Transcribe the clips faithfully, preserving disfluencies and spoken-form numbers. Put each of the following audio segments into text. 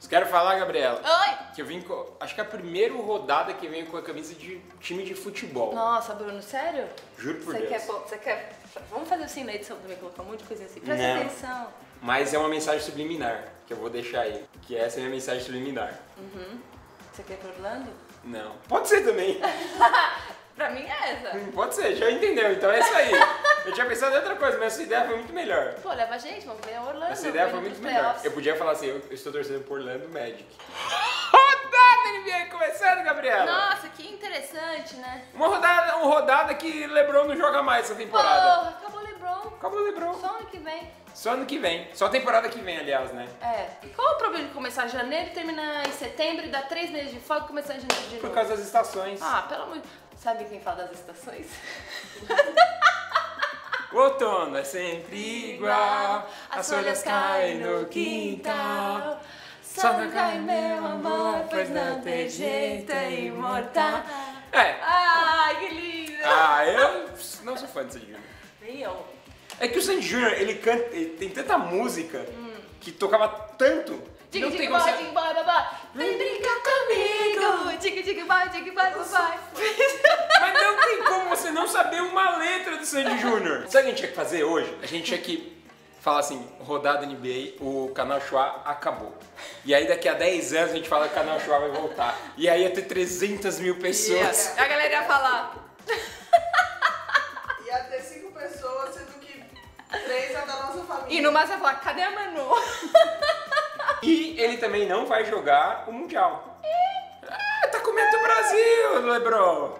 Quero falar, Gabriela, Oi! que eu vim com... Acho que é a primeira rodada que eu venho com a camisa de time de futebol. Nossa, Bruno, sério? Juro por Você Deus. quer, pô, você quer... Vamos fazer assim na edição também, colocar um monte de coisa assim. Presta Não. atenção. Mas é uma mensagem subliminar, que eu vou deixar aí. Que essa é a minha mensagem subliminar. Uhum. Você quer ir pra Orlando? Não. Pode ser também. Pra mim é essa. Hum, Pode ser, já entendeu. Então é isso aí. Eu tinha pensado em outra coisa, mas essa ideia foi muito melhor. Pô, leva a gente, vamos ver a Orlando. Essa ideia foi vamos muito pros melhor. playoffs. Eu podia falar assim, eu, eu estou torcendo por Orlando Magic. Rodada N B A começando, Gabriela! Nossa, que interessante, né? Uma rodada, uma rodada que LeBron não joga mais essa temporada. Pô, acabou o LeBron. Acabou o LeBron. Só ano que vem. Só ano que vem. Só a temporada que vem, aliás, né? É. E qual o problema de começar em janeiro, terminar em setembro e dar três meses de folga e começar em janeiro de novo? Por causa das estações. Ah, pelo amor de... Sabe quem fala das estações? O outono é sempre igual, as folhas caem no quintal. Só não cai meu amor, pois não tem jeito, é imortal. É. Ai, que lindo! Ah, eu não sou fã de Sandy Júnior. Nem eu. É que o Sandy Júnior, ele canta, ele tem tanta música que tocava tanto. Diga, não diga, tem como vai, você... diga, vai, vai, vai. Vem brincar comigo. Diga, diga, vai, diga, vai, vai, vai. Mas não tem como você não saber uma letra do Sandy Júnior. Sabe o que a gente tinha que fazer hoje? A gente tinha que falar assim, rodada N B A, o canal Chua acabou. E aí daqui a dez anos a gente fala que o canal Chua vai voltar. E aí ia ter trezentas mil pessoas. A galera ia falar. Ia ter cinco pessoas, sendo que três é da nossa família. E no mais ia falar, cadê a Manu? E ele também não vai jogar o Mundial. Ah, tá com medo do Brasil, LeBron.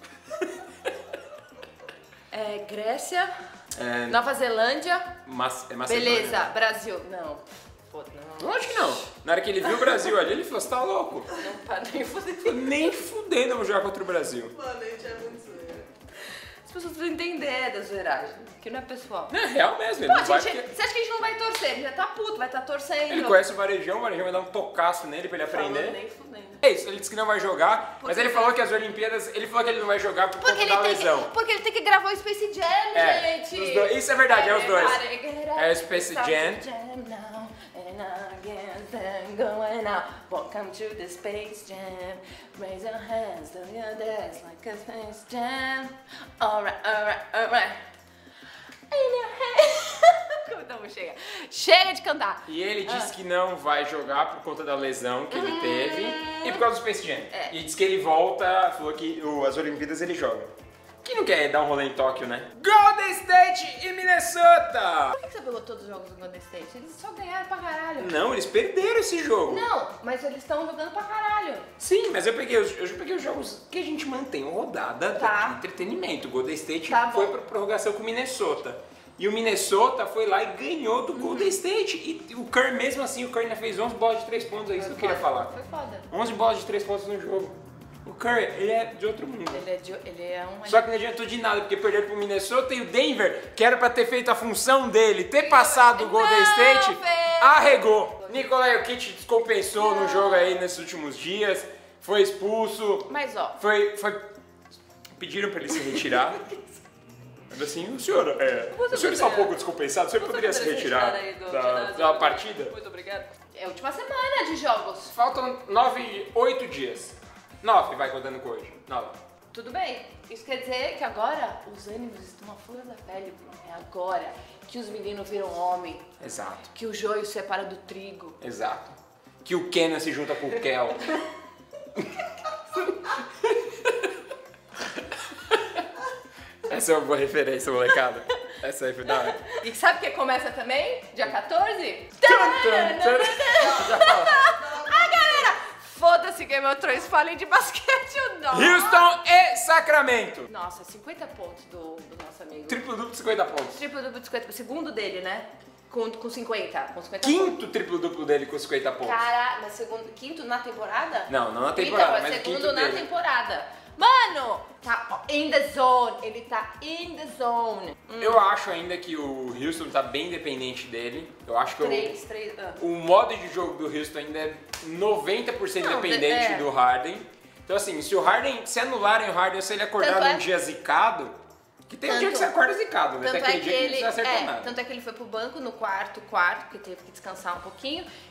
É, Grécia, É, Nova Zelândia, Mas, é Macedônia. beleza, Brasil. Não, pô, não. Lógico que não. Na hora que ele viu o Brasil ali, ele falou, você tá louco? Não para nem foder. Nem fudendo eu vou jogar contra o Brasil. Mano, a gente é muito zoeira. As pessoas precisam entender da zoeiragem, que não é pessoal. Não, é real mesmo, ele Pô, não vai gente, porque... você acha que a gente não vai torcer? Ele já tá puto, vai estar tá torcendo. Ele conhece o Varejão, o Varejão vai dar um tocaço nele pra ele Falando aprender. nem fudendo. É isso, ele disse que não vai jogar, mas Porque- ele falou que as Olimpíadas, ele falou que ele não vai jogar por Porque conta ele, da tem lesão. que, porque ele tem que gravar o Space Jam, É, gente. os dois- isso é verdade, é os dois. É o Space Start Jam. the now, and again, then going out. Welcome to the Space Jam. Raise your hands, do your dance like a Space Jam. Alright, alright, alright. In your hand. Então chega. Chega de cantar. E ele disse Ah. que não vai jogar por conta da lesão que ele teve e por causa do Space Jam. É. E disse que ele volta, falou que o- as Olimpíadas ele joga. Quem não quer dar um rolê em Tóquio, né? Golden State e Minnesota! Por que você pegou todos os jogos do Golden State? Eles só ganharam pra caralho. Não, eles perderam esse jogo. Não, mas eles estão jogando pra caralho. Sim, mas eu peguei, os, eu já peguei os jogos que a gente mantém uma rodada Tá. de entretenimento. O Golden State Tá foi bom. pra prorrogação com o Minnesota. E o Minnesota foi lá e ganhou do Golden State. E o Curry, mesmo assim, o Curry ainda fez onze bolas de três pontos, é isso que eu queria falar. Foi foda. onze bolas de três pontos no jogo. O Curry, ele é de outro mundo. Ele é, de, ele é um... Só que não adiantou de nada, porque perderam pro Minnesota e o Denver, que era pra ter feito a função dele, ter passado o Golden Não, State, velho. arregou. Nikolai Jokic descompensou no jogo aí nesses últimos dias, foi expulso, Mas ó, foi, foi... Pediram pra ele se retirar. Mas assim, o senhor, é, Você o senhor está um poderia- pouco descompensado, o senhor você poderia se poderia retirar aí do da, ginásio? da partida? Muito obrigada. É a última semana de jogos. Faltam nove, oito dias. Nove, vai contando com hoje. Nove. Tudo bem. Isso quer dizer que agora os ânimos estão à flor da pele, Bruno. É agora que os meninos viram homem, Exato, que o joio separa do trigo. exato. Que o Kenan se junta com o Kel. Essa é uma boa referência, molecada. Essa aí foi da hora. E sabe o que começa também? Dia quatorze? Já fala. Ah, galera! Foda-se Game of Thrones, falem de basquete ou não. Houston e Sacramento. Nossa, cinquenta pontos do, do nosso amigo. Triplo duplo, cinquenta pontos. Triplo duplo de cinquenta. Segundo dele, né? Com, com cinquenta. Com cinquenta pontos. Quinto triplo duplo dele com cinquenta pontos. Cara, mas segundo, quinto na temporada? Não, não na temporada, Então, é mas o segundo quinto na dele. temporada. Mano, tá ó, in the zone. Ele tá in the zone. Hum, Eu acho ainda que o Houston tá bem dependente dele. Eu acho que o, três, três. Ah. o modo de jogo do Houston ainda é noventa por cento Não, dependente é. do Harden. Então assim, se o Harden, se anularem o Harden, se ele acordar Tanto num é- dia zicado, que tem um Tanto- dia que você acorda zicado, né? Tanto Tem é, aquele que dia que não ele, precisa acertar é, nada. tanto é que ele foi pro banco no quarto, quarto, porque teve que descansar um pouquinho.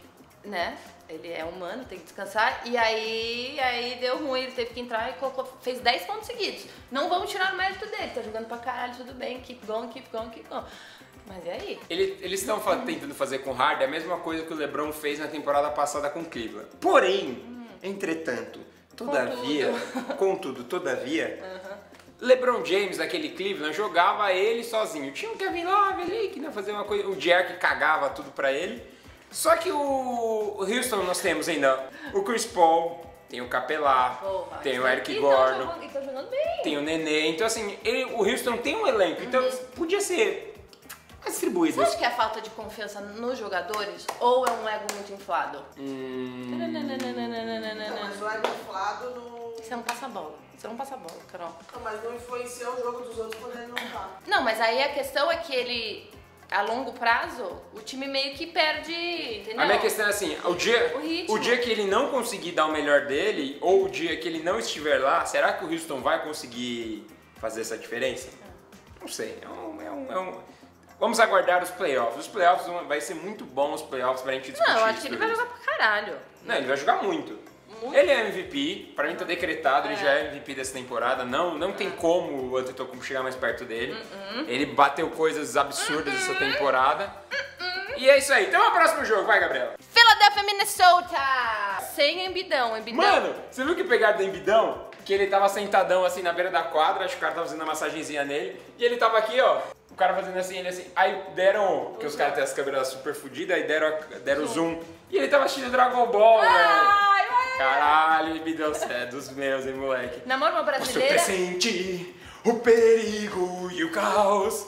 né? Ele é humano, tem que descansar. E aí, aí deu ruim, ele teve que entrar e colocou, fez dez pontos seguidos. Não vamos tirar o mérito dele, tá jogando pra caralho, tudo bem, keep going, keep going, keep going. Mas e aí? Ele, eles estão tentando fazer com o Harden a mesma coisa que o LeBron fez na temporada passada com o Cleveland. Porém, hum. entretanto, todavia, contudo, contudo todavia, uhum. LeBron James, daquele Cleveland, jogava ele sozinho. Tinha o Kevin Love ali, que ia fazer uma coisa, o Jerry cagava tudo pra ele. Só que o, o Houston nós temos ainda o Chris Paul, tem o Capelá, Porra, tem o Eric Gordon, tá jogando, tá jogando bem. tem o Nenê. Então assim, ele, o Houston tem um elenco, então uhum. podia ser distribuído. Você acha que é falta de confiança nos jogadores ou é um ego muito inflado? Hum... Não, mas o ego inflado não... Você não passa a bola. Você não passa a bola, Carol. Não, mas não influencia o jogo dos outros quando ele não tá. Não, mas aí a questão é que ele... A longo prazo, o time meio que perde, entendeu? A minha questão é assim, o dia, o, o dia que ele não conseguir dar o melhor dele, ou o dia que ele não estiver lá, será que o Houston vai conseguir fazer essa diferença? Não sei, é um... É um, é um... Vamos aguardar os playoffs. Os playoffs vão, vai ser muito bom os playoffs pra gente discutir. Não, eu acho que ele vai jogar pra caralho. Não, ele vai jogar muito. Muito. Ele é M V P, pra mim tá decretado, é. ele já é M V P dessa temporada. Não, não tem como o Antetokounmpo chegar mais perto dele. Uh-uh. Ele bateu coisas absurdas uh-uh. essa temporada. Uh-uh. E é isso aí. Então é o próximo jogo, vai, Gabriela. Philadelphia, Minnesota. Sem Embidão, Embidão. Mano, você viu que pegaram do Embidão? Que ele tava sentadão assim na beira da quadra, acho que o cara tava fazendo uma massagenzinha nele. E ele tava aqui, ó. O cara fazendo assim, ele assim. Aí deram. Porque os caras têm as câmeras super fodidas, aí deram, deram zoom. E ele tava assistindo Dragon Ball, velho. Ai, ai, Caralho, me deu é dos meus, hein, moleque. Namoro uma brasileira. Você pressente o perigo e o caos.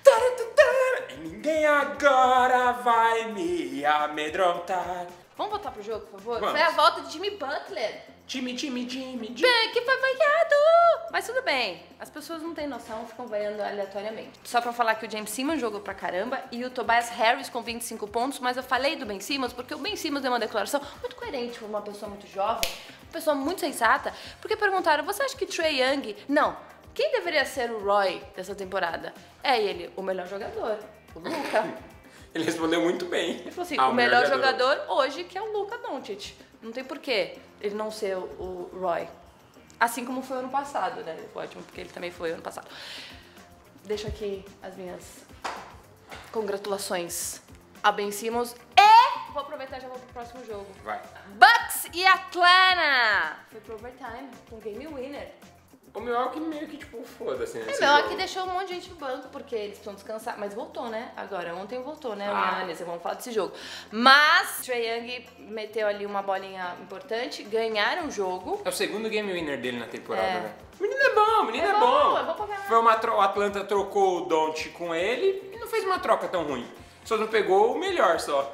E ninguém agora vai me amedrontar. Vamos voltar pro jogo, por favor? Vamos. Foi a volta de Jimmy Butler. Time, time, time, time. Bem, que foi vaiado! Mas tudo bem, as pessoas não têm noção, ficam vaiando aleatoriamente. Só pra falar que o James Simmons jogou pra caramba e o Tobias Harris com vinte e cinco pontos, mas eu falei do Ben Simmons porque o Ben Simmons deu uma declaração muito coerente pra uma pessoa muito jovem, uma pessoa muito sensata, porque perguntaram, você acha que Trae Young... Não, quem deveria ser o Roy dessa temporada? É ele, o melhor jogador, o Luka. Ele respondeu muito bem. Ele falou assim, ah, o melhor, melhor jogador. jogador hoje que é o Luka Doncic. Não tem porquê ele não ser o, o Roy. Assim como foi ano passado, né? Foi ótimo, porque ele também foi ano passado. Deixo aqui as minhas congratulações a Ben Simmons. E vou aproveitar e já vou pro próximo jogo. Vai. Bucks e Atlanta. Foi pro overtime, com game winner. O Milwaukee meio que, tipo, foda-se, né? O Milwaukee deixou um monte de gente no banco, porque eles precisam descansar. Mas voltou, né? Agora, ontem voltou, né? Ah. O Giannis, vamos falar desse jogo. Mas, Trae Young meteu ali uma bolinha importante, ganharam o jogo. É o segundo game winner dele na temporada, é. né? O menino é bom, o menino é, é bom. bom. É bom pra Foi uma tro... O Atlanta trocou o Doncic com ele e não fez uma troca tão ruim. Só não pegou o melhor, só.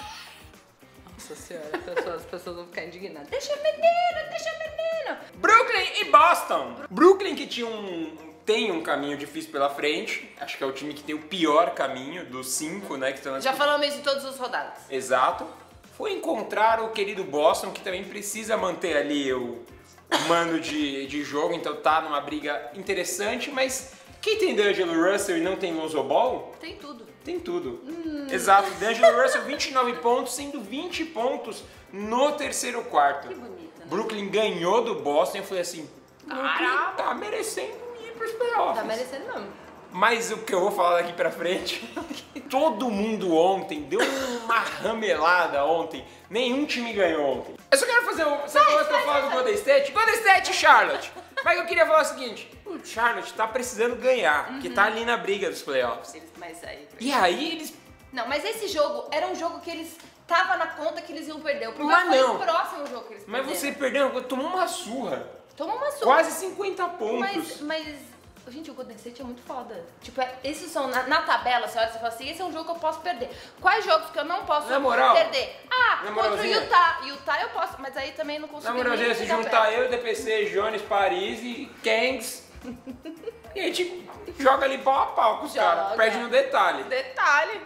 Nossa senhora, as pessoas, as pessoas vão ficar indignadas. Deixa menino, deixa menino. Brooklyn e Boston. Brooklyn que tinha um, tem um caminho difícil pela frente. Acho que é o time que tem o pior caminho dos cinco, né? Que estão nas... Já falamos isso em todas as rodadas. Exato. Foi encontrar o querido Boston, que também precisa manter ali o, o mando de, de jogo. Então tá numa briga interessante, mas quem tem D'Angelo Russell e não tem Lonzo Ball? Tem tudo. Tem tudo. Hum. Exato. D'Angelo Russell, vinte e nove pontos, sendo vinte pontos no terceiro quarto. Que bonito, né? Brooklyn ganhou do Boston e eu falei assim, Brooklyn tá merecendo ir pros playoffs. Tá merecendo mesmo. Mas o que eu vou falar daqui pra frente, todo mundo ontem deu uma ramelada ontem. Nenhum time ganhou ontem. Eu só quero fazer o... Você falou que eu falo do Golden State? Golden State e Charlotte. Mas eu queria falar o seguinte, o Charlotte tá precisando ganhar, uhum. porque tá ali na briga dos playoffs. Eles, mas aí... E aí eles... Não, mas esse jogo era um jogo que eles... Tava na conta que eles iam perder. O problema foi não. o próximo jogo que eles mas perderam. Mas você perdeu, tomou uma surra. Tomou uma surra. Quase cinquenta pontos. Mas, mas, gente, o Golden State é muito foda. Tipo, é, esses são, na, na tabela, você olha e fala assim, esse é um jogo que eu posso perder. Quais jogos que eu não posso na moral, perder? Ah, na contra o Utah. Utah eu posso, mas aí também não consigo. Na moralzinha, se juntar eu, D P C, Jones, Paris e Kangs, e a gente joga ali pau a pau com os caras. Perde no detalhe. Detalhe.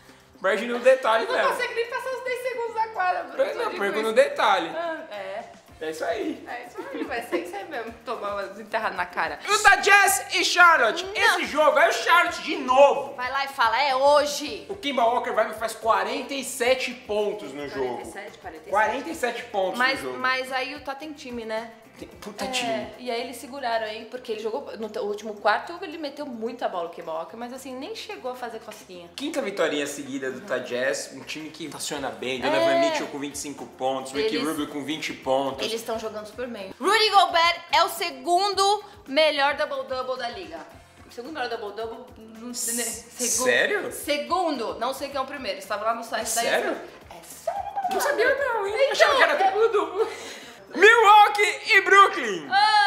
Perde no detalhe não mesmo. Não consegue nem passar os dez segundos da quadra. Não, perco no detalhe. Ah, é. É isso aí. É isso aí, vai ser isso aí mesmo. Tomar umas enterradas na cara. Utah Jazz e Charlotte. Não. Esse jogo, aí o Charlotte de novo. Vai lá e fala, é hoje. O Kemba Walker vai e faz quarenta e sete pontos no jogo. quarenta e sete, quarenta e sete. quarenta e sete pontos Mas, no jogo. mas aí o Tá tem time, né? Tem- Puta É, time. e aí eles seguraram aí, porque ele jogou no t- último quarto, ele meteu muita bola o Kemba Walker, mas assim, nem chegou a fazer cosquinha. Quinta vitória seguida do Utah Jazz, um time que funciona bem. Donovan É. Mitchell com vinte e cinco pontos, Ricky Eles- Rubio com vinte pontos. Eles estão jogando super bem. Rudy Gobert é o segundo melhor double-double da liga. O segundo melhor double-double... não sei, né? Segu- Sério? Segundo. Não sei quem é o primeiro. Estava lá no site da sério? É sério? Não sabia não, hein? Então, Achava que era é- duplo duplo. Milwaukee e Brooklyn.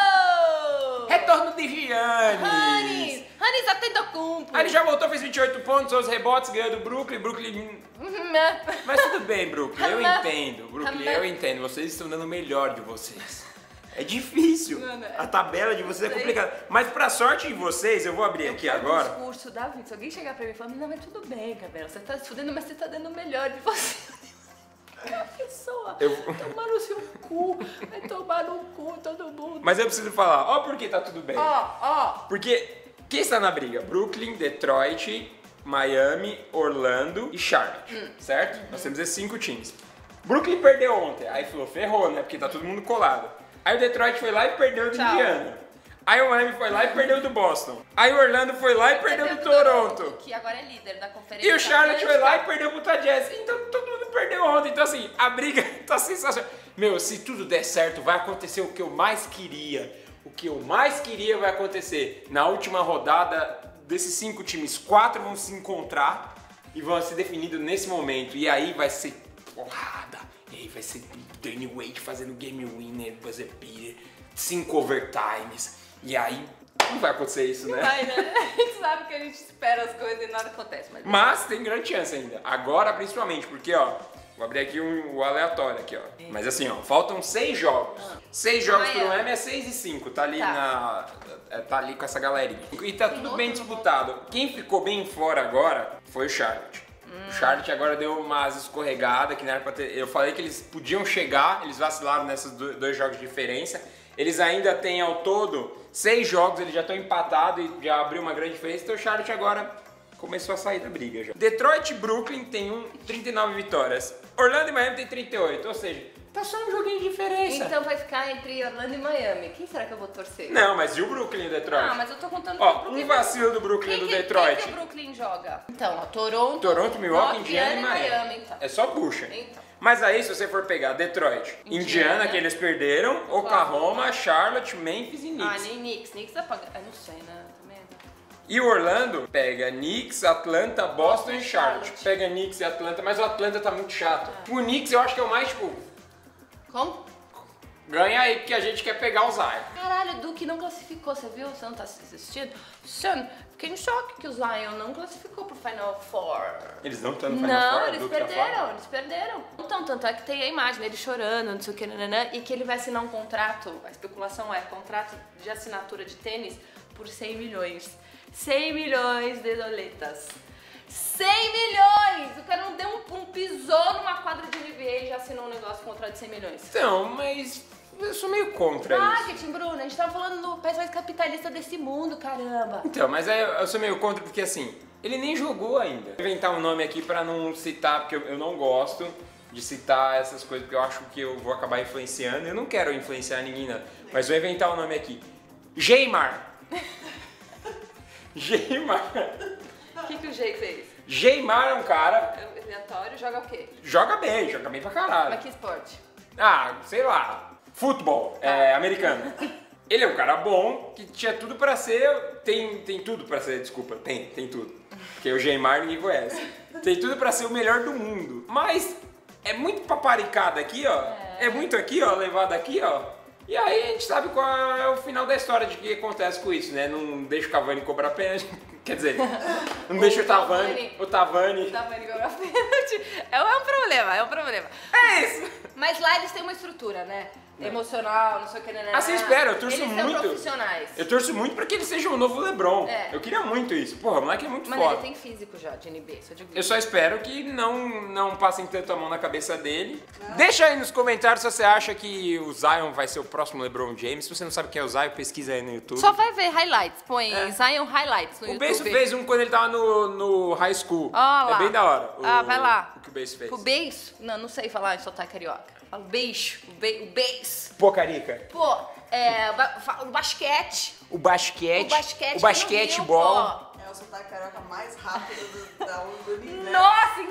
Oh! Retorno de Giannis. Hannes! Hannes Antetokounmpo! Aí ele já voltou, fez vinte e oito pontos, onze rebotes, ganhou do Brooklyn. Brooklyn... Mas tudo bem, Brooklyn, eu entendo. Brooklyn, eu entendo. Vocês estão dando o melhor de vocês. É difícil. Não, não. A tabela de vocês é Sei. complicada. Mas pra sorte de vocês, eu vou abrir aqui quero agora. um discurso da vida. Se alguém chegar pra mim e falar, não, mas tudo bem, Gabriela, você tá se fudendo, mas você tá dando o melhor de você. Aquela pessoa, Eu- tomar no seu cu, vai tomar no cu todo mundo. Mas eu preciso falar, ó por que tá tudo bem. Ó, ó, Porque quem está na briga? Brooklyn, Detroit, Miami, Orlando e Charlotte, Hum. certo? Nós temos esses cinco times. Brooklyn perdeu ontem, aí falou, ferrou, né? Porque tá todo mundo colado. Aí o Detroit foi lá e perdeu do Tchau. Indiana. Aí o Miami foi lá e perdeu do Boston. Aí o Orlando foi lá e perdeu do Toronto. que agora é líder da conferência. E o Charlotte foi lá e Atlântica. perdeu pro Utah Jazz. Então todo mundo perdeu ontem. Então assim, a briga tá sensacional. Meu, se tudo der certo, vai acontecer o que eu mais queria. O que eu mais queria vai acontecer. Na última rodada, desses cinco times, quatro vão se encontrar e vão ser definidos nesse momento. E aí vai ser porrada. E aí vai ser Danny Wade fazendo game winner, buzzer beater, cinco overtimes. E aí não vai acontecer isso, né? Vai, né? A gente sabe que a gente espera as coisas e nada acontece. Mas, Mas tem grande chance ainda. Agora, principalmente, porque, ó, vou abrir aqui um, o aleatório aqui, ó. Mas assim, ó, faltam seis jogos. Seis jogos pro Miami. Miami é seis e cinco. Tá ali Tá. na... é, tá ali com essa galerinha. E tá Tem tudo outro bem no disputado. Quem ficou bem fora agora foi o Charlotte. O Charlotte agora deu umas escorregadas que não era pra ter... Eu falei que eles podiam chegar, eles vacilaram nesses do- dois jogos de diferença. Eles ainda têm ao todo seis jogos, eles já estão empatados e já abriu uma grande diferença. Então o Charlotte agora começou a sair da briga já. Detroit e Brooklyn tem um, trinta e nove vitórias. Orlando e Miami tem trinta e oito, ou seja, tá só um joguinho de diferença. Então vai ficar entre Orlando e Miami. Quem será que eu vou torcer? Não, mas e o Brooklyn e o Detroit? Ah, mas eu tô contando Ó, com o Brooklyn. um vacilo do Brooklyn e Quem do que- Detroit. Quem que o Brooklyn joga? Então, ó, Toronto, Toronto, Milwaukee, Indiana e Miami. Miami. Então. É só puxa. Então. Mas aí, se você for pegar Detroit, Indiana, Indiana, que eles perderam, Oklahoma, Charlotte, Memphis e Ah, Knicks. nem Knicks. Knicks dá pra... Eu não sei, né? Também é- E o Orlando pega Knicks, Atlanta, Boston Boston e e Charlotte. Charlotte. Pega Knicks e Atlanta, mas o Atlanta tá muito chato. O Knicks eu acho que é o mais, tipo, Como? ganha aí porque a gente quer pegar o Zion. Caralho, o Duke não classificou, você viu? Você não tá assistindo? Son, fiquei em choque que o Zion não classificou pro Final Four. Eles não estão no Final Não, Four, o eles Duke tá perderam, fora. eles perderam. Então, tanto é que tem a imagem dele chorando, não sei o que, nananã, e que ele vai assinar um contrato, a especulação é contrato de assinatura de tênis por cem milhões. cem milhões de doletas. cem milhões! O cara não deu um, um pisou numa quadra de N B A e já assinou um negócio com contrato de cem milhões. Então, mas eu sou meio contra isso. Marketing, Bruno, a gente tava falando do país mais capitalista desse mundo, caramba. Então, mas aí eu sou meio contra porque assim, ele nem jogou ainda. Vou inventar um nome aqui pra não citar, porque eu eu não gosto de citar essas coisas, porque eu acho que eu vou acabar influenciando. Eu não quero influenciar ninguém, não. Mas vou inventar um nome aqui. Geimar. Geimar. O que, que o Jay fez? Geimar é um cara, É aleatório, joga o quê? joga bem, joga bem pra caralho. Mas que esporte? Ah, sei lá, futebol, é, americano. Ele é um cara bom, que tinha tudo pra ser, tem, tem tudo pra ser, desculpa, tem, tem tudo. Porque o Geimar ninguém conhece. Tem tudo pra ser o melhor do mundo. Mas é muito paparicado aqui, ó. É, muito aqui, ó, levado aqui, ó. E aí a gente sabe qual é o final da história de que acontece com isso, né? Não deixa o Cavani cobrar pênalti. Quer dizer, não deixa o Tavani, o Tavani. Dá pra ligar pênalti. É um problema, é um problema. É isso! Mas lá eles têm uma estrutura, né? emocional, não sei o que, né? Ah, você espera, eu torço Eles muito. são profissionais. Eu torço muito pra que ele seja o novo LeBron. É. Eu queria muito isso. Porra, o moleque é muito Mano, foda. ele tem físico já de N B A, só digo Eu só espero que não, não passem tanto a mão na cabeça dele. Deixa aí nos comentários se você acha que o Zion vai ser o próximo LeBron James. Se você não sabe quem é o Zion, pesquisa aí no YouTube. Só vai ver highlights, põe É. Zion Highlights no O YouTube. Beijo fez um quando ele tava no, no high school. Ó lá. É bem da hora. O, Ah, vai lá. O que o Beijo fez. O beijo? Não, não sei falar em sotaque carioca. Fala beijo, o, be, o beijo. Pô, Carica. Pô, é, ba- fa- o basquete. O basquete. O basquete O basquetebol. do Rio, pô. É o sotaque carioca mais rápido do, da, do universo. Nossa,